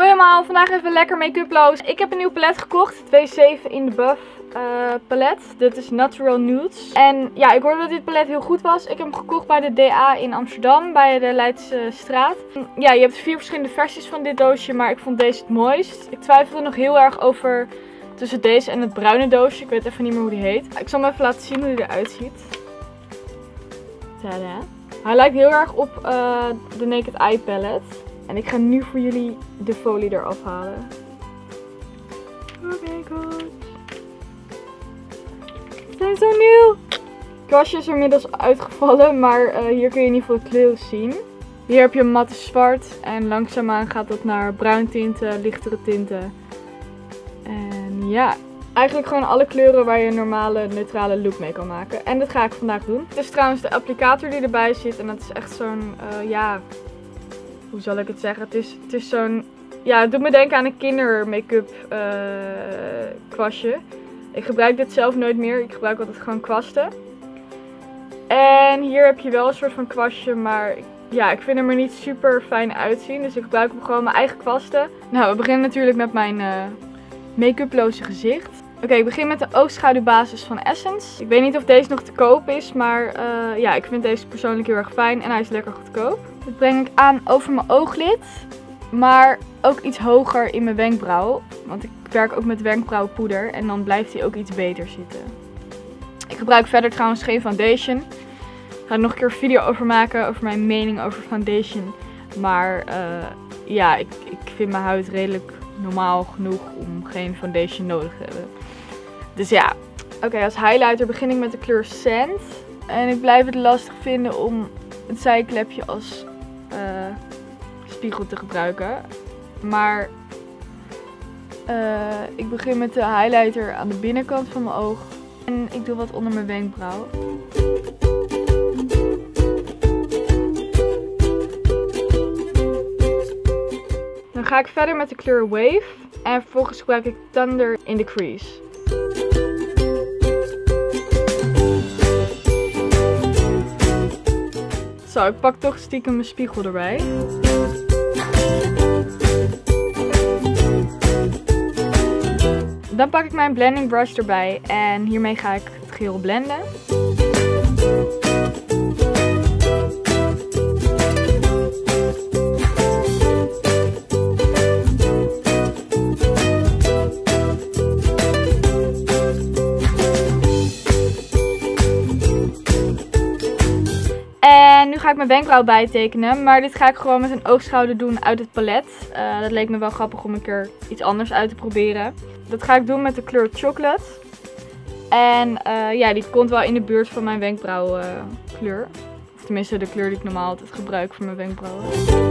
Hoi allemaal, vandaag even lekker make-uploos. Ik heb een nieuw palet gekocht, 2.7 in de Buff palet. Dit is Natural Nudes. En ja, ik hoorde dat dit palet heel goed was. Ik heb hem gekocht bij de DA in Amsterdam, bij de Leidse straat. Ja, je hebt 4 verschillende versies van dit doosje, maar ik vond deze het mooist. Ik twijfelde nog heel erg over tussen deze en het bruine doosje. Ik weet even niet meer hoe die heet. Ik zal hem even laten zien hoe die eruit ziet. Tada. Hij lijkt heel erg op de Naked Eye palette. En ik ga nu voor jullie de folie eraf halen. Oh my god. Ze zijn zo nieuw. Het kwastje is er inmiddels uitgevallen, maar hier kun je in ieder geval de kleuren zien. Hier heb je een matte zwart en langzaamaan gaat dat naar bruin tinten, lichtere tinten. En ja, eigenlijk gewoon alle kleuren waar je een normale neutrale look mee kan maken. En dat ga ik vandaag doen. Het is trouwens de applicator die erbij zit en dat is echt zo'n, ja... Hoe zal ik het zeggen? Het is zo'n... Ja, het doet me denken aan een kinder make-up kwastje. Ik gebruik dit zelf nooit meer. Ik gebruik altijd gewoon kwasten. En hier heb je wel een soort van kwastje, maar ja, ik vind hem er niet super fijn uitzien. Dus ik gebruik hem gewoon mijn eigen kwasten. Nou, we beginnen natuurlijk met mijn make-uploze gezicht. Oké, ik begin met de oogschaduwbasis van Essence. Ik weet niet of deze nog te koop is, maar ja, ik vind deze persoonlijk heel erg fijn en hij is lekker goedkoop. Dit breng ik aan over mijn ooglid, maar ook iets hoger in mijn wenkbrauw. Want ik werk ook met wenkbrauwpoeder en dan blijft hij ook iets beter zitten. Ik gebruik verder trouwens geen foundation. Ik ga er nog een keer een video over maken, over mijn mening over foundation. Maar ja, ik vind mijn huid redelijk normaal genoeg om geen foundation nodig te hebben. Dus ja, oké, als highlighter begin ik met de kleur Sand. En ik blijf het lastig vinden om het zijklepje als spiegel te gebruiken. Maar ik begin met de highlighter aan de binnenkant van mijn oog. En ik doe wat onder mijn wenkbrauw. Dan ga ik verder met de kleur Wave. En vervolgens gebruik ik Thunder in de crease. Zo, ik pak toch stiekem mijn spiegel erbij. Dan pak ik mijn blending brush erbij en hiermee ga ik het geheel blenden. En nu ga ik mijn wenkbrauw bijtekenen, maar dit ga ik gewoon met een oogschouder doen uit het palet. Dat leek me wel grappig om een keer iets anders uit te proberen. Dat ga ik doen met de kleur Chocolate. En ja, die komt wel in de buurt van mijn wenkbrauwkleur. Of tenminste de kleur die ik normaal altijd gebruik voor mijn wenkbrauwen.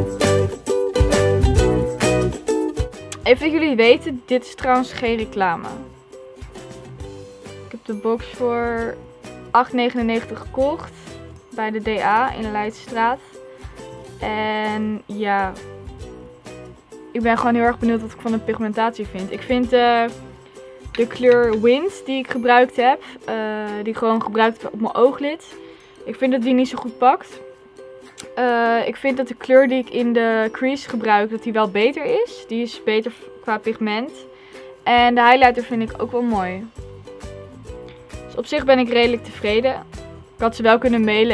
Even dat jullie weten, dit is trouwens geen reclame. Ik heb de box voor €8,99 gekocht. Bij de DA in de Leidse straat. En ja, ik ben gewoon heel erg benieuwd wat ik van de pigmentatie vind. Ik vind de kleur Wind die ik gebruikt heb, die ik gewoon gebruikt heb op mijn ooglid. Ik vind dat die niet zo goed pakt. Ik vind dat de kleur die ik in de crease gebruik, dat die wel beter is. Die is beter qua pigment. En de highlighter vind ik ook wel mooi. Dus op zich ben ik redelijk tevreden. Ik had ze wel kunnen mailen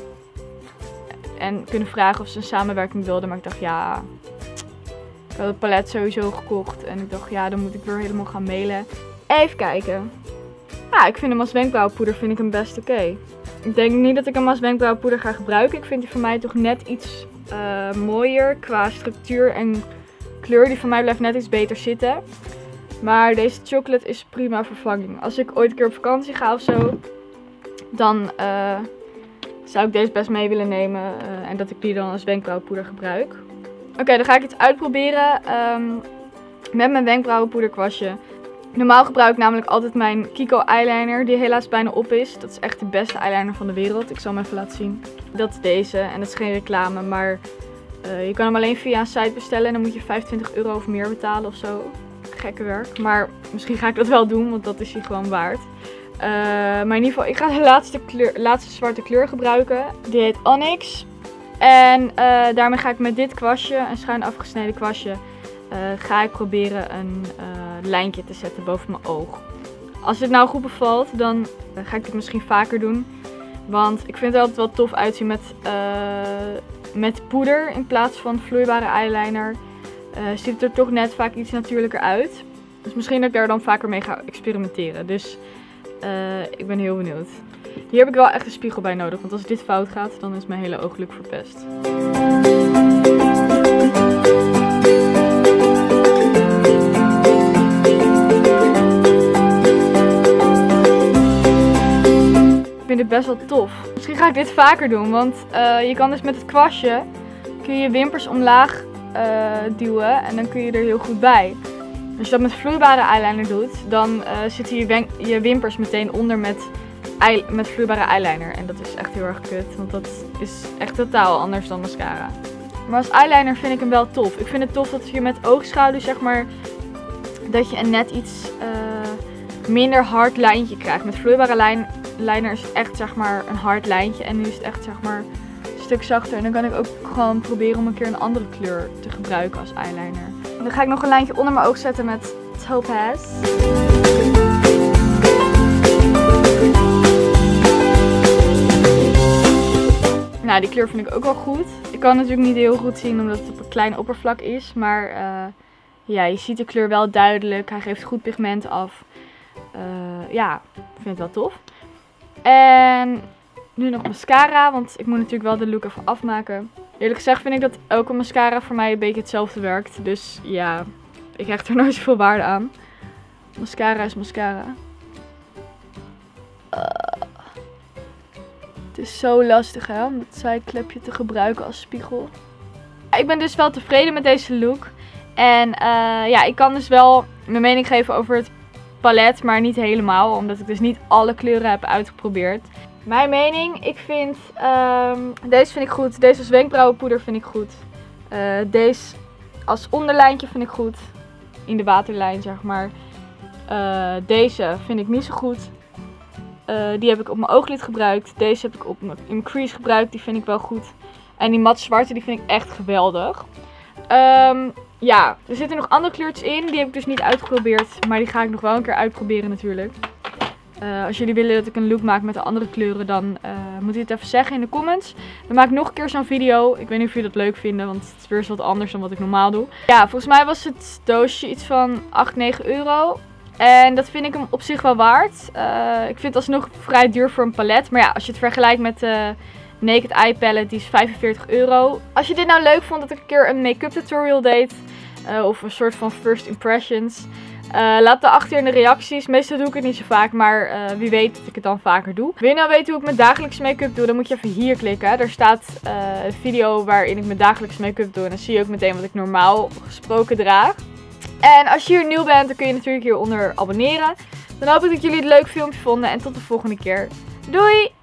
en kunnen vragen of ze een samenwerking wilden. Maar ik dacht, ja, ik had het palet sowieso gekocht. En ik dacht, ja, dan moet ik weer helemaal gaan mailen. Even kijken. Ja, ik vind hem als wenkbrauwpoeder vind ik hem best oké. Ik denk niet dat ik hem als wenkbrauwpoeder ga gebruiken. Ik vind die voor mij toch net iets mooier qua structuur en kleur. Die voor mij blijft net iets beter zitten. Maar deze chocolate is prima vervanging. Als ik ooit een keer op vakantie ga of zo, dan zou ik deze best mee willen nemen en dat ik die dan als wenkbrauwpoeder gebruik. Oké, dan ga ik het uitproberen met mijn wenkbrauwenpoederkwastje. Normaal gebruik ik namelijk altijd mijn Kiko eyeliner, die helaas bijna op is. Dat is echt de beste eyeliner van de wereld. Ik zal hem even laten zien. Dat is deze en dat is geen reclame, maar je kan hem alleen via een site bestellen en dan moet je €25 of meer betalen of zo. Gekke werk, maar misschien ga ik dat wel doen, want dat is hij gewoon waard. Maar in ieder geval, ik ga de laatste zwarte kleur gebruiken. Die heet Onyx. En daarmee ga ik met dit kwastje, een schuin afgesneden kwastje, ga ik proberen een lijntje te zetten boven mijn oog. Als dit nou goed bevalt, dan ga ik dit misschien vaker doen. Want ik vind het altijd wel tof uitzien met poeder in plaats van vloeibare eyeliner. Ziet het er toch net vaak iets natuurlijker uit. Dus misschien dat ik daar dan vaker mee ga experimenteren. Dus ik ben heel benieuwd. Hier heb ik wel echt een spiegel bij nodig. Want als dit fout gaat, dan is mijn hele ooglook verpest. Ik vind dit best wel tof. Misschien ga ik dit vaker doen. Want je kan dus met het kwastje kun je wimpers omlaag duwen. En dan kun je er heel goed bij. Als je dat met vloeibare eyeliner doet, dan zitten je wimpers meteen onder met vloeibare eyeliner. En dat is echt heel erg kut, want dat is echt totaal anders dan mascara. Maar als eyeliner vind ik hem wel tof. Ik vind het tof dat je met oogschaduw, zeg maar, dat je een net iets minder hard lijntje krijgt. Met vloeibare liner is het echt, zeg maar, een hard lijntje. En nu is het echt, zeg maar, een stuk zachter. En dan kan ik ook gewoon proberen om een keer een andere kleur te gebruiken als eyeliner. En dan ga ik nog een lijntje onder mijn oog zetten met Topaz. Nou, die kleur vind ik ook wel goed. Ik kan natuurlijk niet heel goed zien omdat het op een klein oppervlak is. Maar ja, je ziet de kleur wel duidelijk. Hij geeft goed pigment af. Ja, ik vind het wel tof. En nu nog mascara, want ik moet natuurlijk wel de look even afmaken. Eerlijk gezegd vind ik dat elke mascara voor mij een beetje hetzelfde werkt. Dus ja, ik hecht er nooit zoveel waarde aan. Mascara is mascara. Het is zo lastig, hè, om dat zijklepje te gebruiken als spiegel. Ik ben dus wel tevreden met deze look. En ja, ik kan dus wel mijn mening geven over het palet, maar niet helemaal. Omdat ik dus niet alle kleuren heb uitgeprobeerd. Mijn mening, ik vind deze vind ik goed. Deze als wenkbrauwenpoeder vind ik goed. Deze als onderlijntje vind ik goed. In de waterlijn, zeg maar. Deze vind ik niet zo goed. Die heb ik op mijn ooglid gebruikt. Deze heb ik in mijn crease gebruikt. Die vind ik wel goed. En die mat zwarte, die vind ik echt geweldig. Ja, er zitten nog andere kleurtjes in. Die heb ik dus niet uitgeprobeerd. Maar die ga ik nog wel een keer uitproberen natuurlijk. Als jullie willen dat ik een look maak met de andere kleuren, dan moet je het even zeggen in de comments. Dan maak ik nog een keer zo'n video. Ik weet niet of jullie dat leuk vinden, want het is weer eens wat anders dan wat ik normaal doe. Ja, volgens mij was het doosje iets van 8-9 euro. En dat vind ik hem op zich wel waard. Ik vind het alsnog vrij duur voor een palet. Maar ja, als je het vergelijkt met de Naked Eye palette, die is 45 euro. Als je dit nou leuk vond dat ik een keer een make-up tutorial deed, of een soort van first impressions, laat het achter in de reacties. Meestal doe ik het niet zo vaak, maar wie weet dat ik het dan vaker doe. Wil je nou weten hoe ik mijn dagelijks make-up doe, dan moet je even hier klikken. Daar staat een video waarin ik mijn dagelijks make-up doe. En dan zie je ook meteen wat ik normaal gesproken draag. En als je hier nieuw bent, dan kun je natuurlijk hieronder abonneren. Dan hoop ik dat jullie het leuk filmpje vonden en tot de volgende keer. Doei!